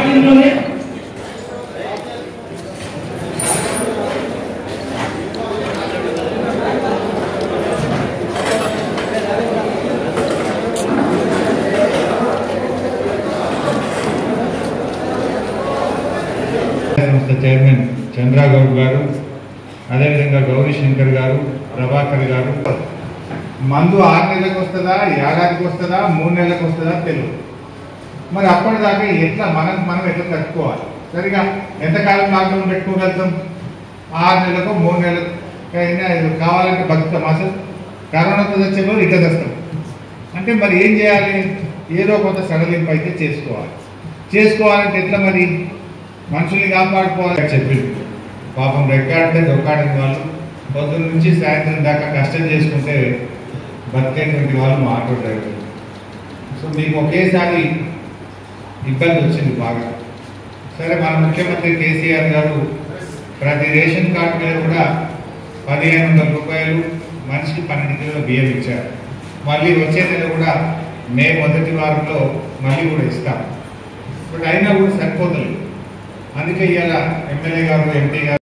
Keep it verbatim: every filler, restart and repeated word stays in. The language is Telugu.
రికార్డింగ్లోనే సంస్థ చైర్మన్ చంద్రగౌడ్ గారు, అదేవిధంగా గౌరీ శంకర్ గారు, ప్రభాకర్ గారు. మందు ఆరు నెలలకు వస్తుందా, ఏడాదికి వస్తుందా, మూడు నెలలకు వస్తుందా తెలియదు. మరి అప్పటిదాకా ఎట్లా మనం మనం ఎట్లా తట్టుకోవాలి? సరిగా ఎంతకాలం లాక్డౌన్ పెట్టుకోగలుగుతాం? ఆరు నెలలకు మూడు నెలలకు అయినా కావాలంటే బతుకుతాం. అసలు కరోనాతో వచ్చేప్పుడు ఇట్లా తెస్తాం అంటే మరి ఏం చేయాలి? ఏదో కొంత సడలింపు అయితే చేసుకోవాలి. చేసుకోవాలంటే ఎట్లా? మరి మనుషుల్ని కాపాడుకోవాలని చెప్పింది. పాపం రెక్కాడితే దొక్కాడిన వాళ్ళు పొద్దున్న నుంచి సాయంత్రం దాకా కష్టం చేసుకుంటే బతికేటువంటి వాళ్ళు మా ఆటో డ్రైవర్లు. సో మీకు ఒకేసారి ఇబ్బంది వచ్చింది బాగా. సరే, మన ముఖ్యమంత్రి కేసీఆర్ గారు ప్రతి రేషన్ కార్డు మీద కూడా పదిహేను వందల రూపాయలు మనిషికి పన్నెండు కిలోల బియ్యం ఇచ్చారు. మళ్ళీ వచ్చే నెల కూడా మే మొదటి వారంలో మళ్ళీ కూడా ఇస్తాం. బట్ అయినా కూడా సరిపోతుంది. అందుకే ఇవాళ ఎమ్మెల్యే గారు, ఎంపీ గారు